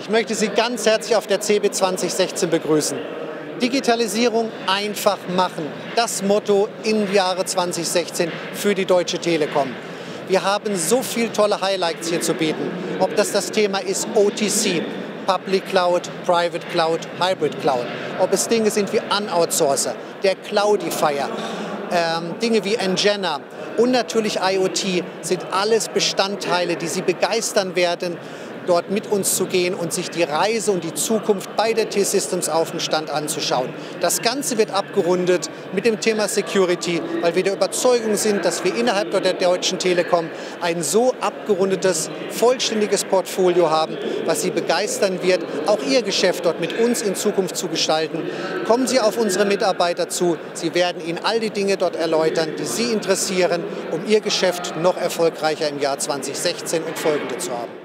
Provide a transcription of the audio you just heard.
Ich möchte Sie ganz herzlich auf der CeBIT 2016 begrüßen. Digitalisierung einfach machen. Das Motto im Jahre 2016 für die Deutsche Telekom. Wir haben so viele tolle Highlights hier zu bieten. Ob das Thema ist OTC, Public Cloud, Private Cloud, Hybrid Cloud. Ob es Dinge sind wie Unoutsourcer, der Cloudifier, Dinge wie Enjana und natürlich IoT sind alles Bestandteile, die Sie begeistern werden, dort mit uns zu gehen und sich die Reise und die Zukunft bei der T-Systems auf dem Stand anzuschauen. Das Ganze wird abgerundet mit dem Thema Security, weil wir der Überzeugung sind, dass wir innerhalb der Deutschen Telekom ein so abgerundetes, vollständiges Portfolio haben, was Sie begeistern wird, auch Ihr Geschäft dort mit uns in Zukunft zu gestalten. Kommen Sie auf unsere Mitarbeiter zu, sie werden Ihnen all die Dinge dort erläutern, die Sie interessieren, um Ihr Geschäft noch erfolgreicher im Jahr 2016 und folgende zu haben.